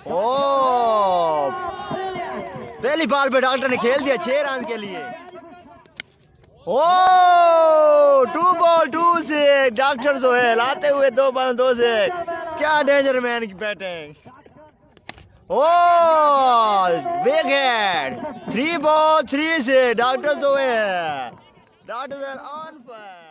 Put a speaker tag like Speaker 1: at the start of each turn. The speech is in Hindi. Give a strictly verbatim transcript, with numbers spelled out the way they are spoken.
Speaker 1: ओ पहली बॉल पे डॉक्टर ने खेल दिया छह रन के लिए। ओ टू बॉल टू से डॉक्टर जो है लाते हुए दो बॉल दो से, क्या डेंजर मैन की बैटिंग। ओ big head three ball three से डॉक्टर जो है डॉक्टर ऑन फायर।